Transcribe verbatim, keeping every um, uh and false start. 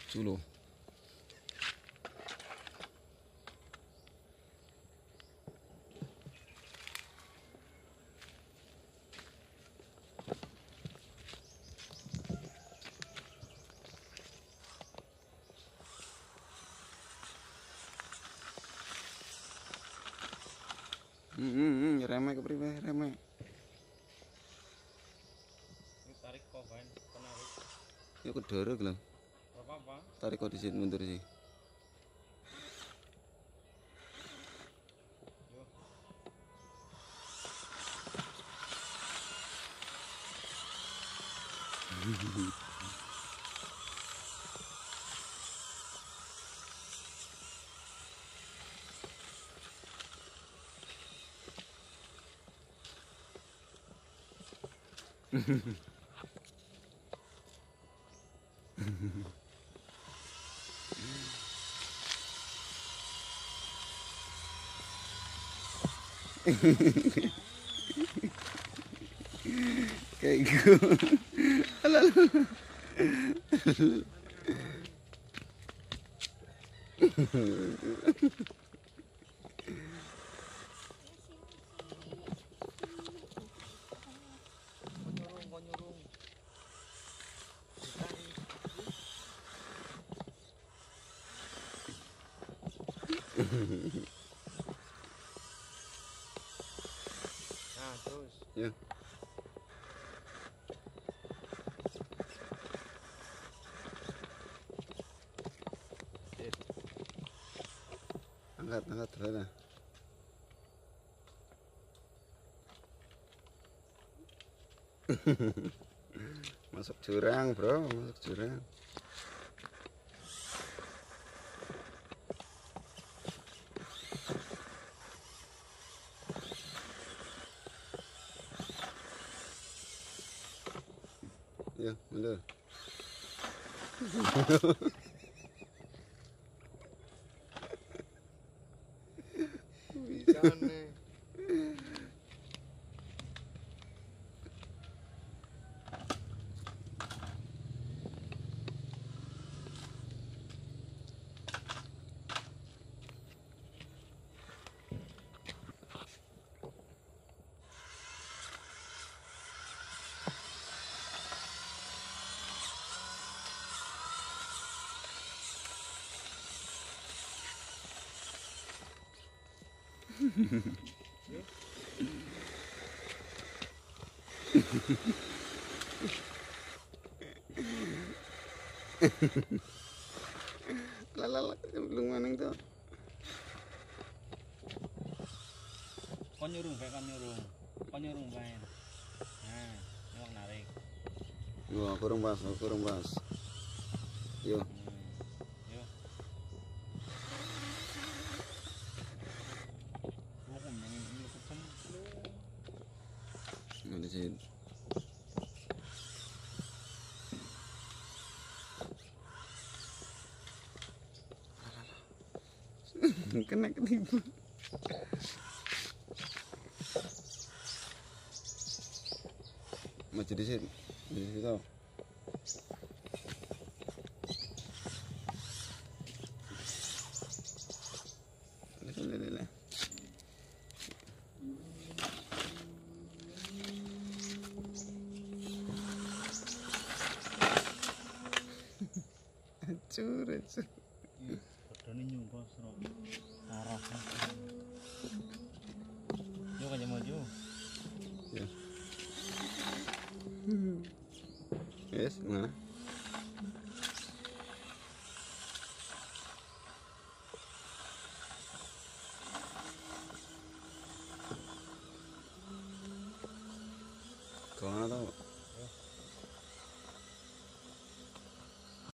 lucu loh. Hmm, hmm, hmm, remeh kepriwe remeh. Tarik kok kan, penarik. Ya kedorok lho. Apa-apa? Tarik kok disit mundur sih. Yo. Kayak gitu. Alah. Konyurung, konyurung. Nah, terus. Ya. Angkat, angkat terus. Masuk jurang, bro, masuk jurang. Ya, mundur. Bisa nih. Lala, belum mana itu? Konyurung kayak konyurung. Konyurung kayak. Nah, nyolong narik. Wah, kurang pas, kurang pas. Yo. Hmm. Yo. Mau kok nyanyi ini kesan. Nanti sih. Kena ketipu. Maju di sini, di situ. Lele. Acur, acur. Padahal nyumpah serok. Arah. Yo kan maju. Ya. Yes, mana? Kau mana tahu?